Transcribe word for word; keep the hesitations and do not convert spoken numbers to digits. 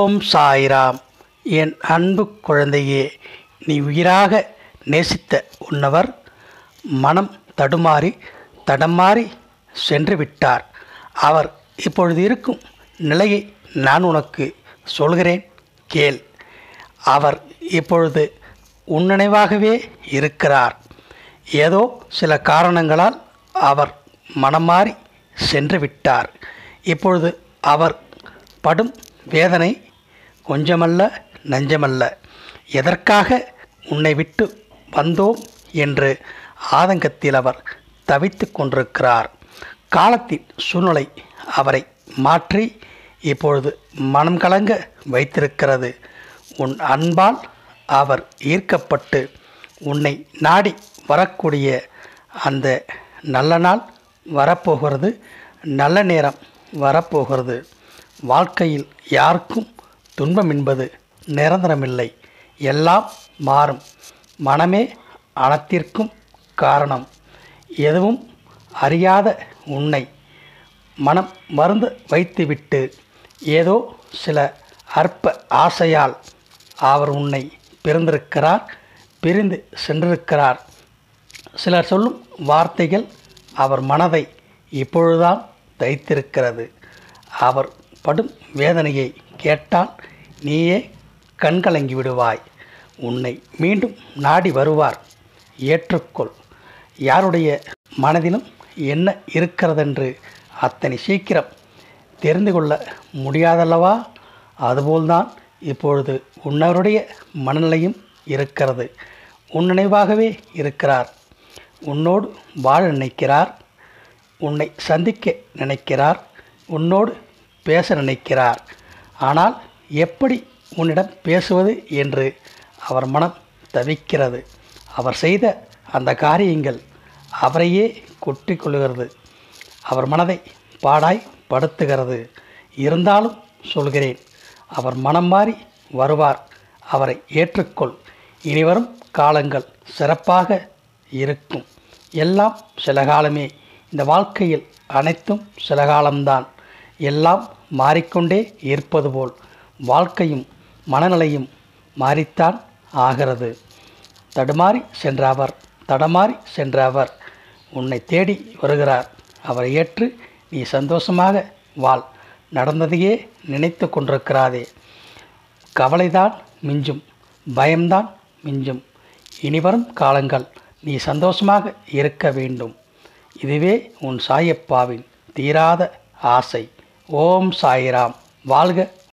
ஓம் சாய்ராம். என் அன்பு குழந்தையே, நீ உயிராக நேசித்த உன்னவர் மனம் தடுமாறி தடமாறி சென்று விட்டார். அவர் இப்பொழுது இருக்கும் நிலையை நான் உனக்கு சொல்கிறேன், கேள். அவர் இப்பொழுது உன் நினைவாகவே இருக்கிறார். ஏதோ சில காரணங்களால் அவர் மனம் மாறி சென்று விட்டார். இப்பொழுது அவர் படும் வேதனை கொஞ்சமல்ல நஞ்சமல்ல. எதற்காக உன்னை விட்டு வந்தோம் என்று ஆதங்கத்தில் அவர் தவித்து கொண்டிருக்கிறார். காலத்தின் சூழ்நிலை அவரை மாற்றி இப்பொழுது மனம் கலங்க வைத்திருக்கிறது. உன் அன்பால் அவர் ஈர்க்கப்பட்டு உன்னை நாடி வரக்கூடிய அந்த நல்ல நாள் வரப்போகிறது, நல்ல நேரம் வரப்போகிறது. வாழ்க்கையில் யாருக்கும் துன்பம் என்பது நிரந்தரமில்லை, எல்லாம் மாறும். மனமே அனைத்திற்கும் காரணம். எதுவும் அறியாத உன்னை மனம் மருந்து வைத்துவிட்டு ஏதோ சில அற்ப ஆசையால் அவர் உன்னை பிரிந்திருக்கிறார், பிரிந்து சென்றிருக்கிறார். சிலர் சொல்லும் வார்த்தைகள் அவர் மனதை இப்பொழுதுதான் தைத்திருக்கிறது. அவர் படும் வேதனையை கேட்டால் நீயே கண்கலங்கி விடுவாய். உன்னை மீண்டும் நாடி வருவார், ஏற்றுக்கொள். யாருடைய மனதிலும் என்ன இருக்கிறதென்று அத்தனை சீக்கிரம் தெரிந்து கொள்ள முடியாதல்லவா? அதுபோல்தான் இப்பொழுது உன்னவருடைய மனநிலையும் இருக்கிறது. உன் நினைவாகவே இருக்கிறார். உன்னோடு வாழ நினைக்கிறார், உன்னை சந்திக்க நினைக்கிறார், உன்னோடு பேச நினைக்கிறார். ஆனால் எப்படி உன்னிடம் பேசுவது என்று அவர் மனம் தவிக்கிறது. அவர் செய்த அந்த காரியங்கள் அவரையே கொட்டி கொள்கிறது, அவர் மனதை பாடாய் படுத்துகிறது. இருந்தாலும் சொல்கிறேன், அவர் மனம் மாறி வருவார். அவரை ஏற்றுக்கொள். இனிவரும் காலங்கள் சிறப்பாக இருக்கும். எல்லாம் சில காலமே. இந்த வாழ்க்கையில் அனைத்தும் சில காலம்தான். எல்லாம் மாறிக்கொண்டே இருப்பது போல் வாழ்க்கையும் மனநிலையும் மாறித்தான் ஆகிறது. தடுமாறி சென்ற அவர் தடமாறி சென்ற அவர் உன்னை தேடி வருகிறார். அவரை ஏற்று நீ சந்தோஷமாக வாழ். நடந்ததையே நினைத்து கொண்டிருக்கிறாதே. கவலைதான் மிஞ்சும், பயம்தான் மிஞ்சும். இனிவரும் காலங்கள் நீ சந்தோஷமாக இருக்க வேண்டும். இதுவே உன் சாயப்பாவின் தீராத ஆசை. ஓம் சாய்ராம். வாழ்க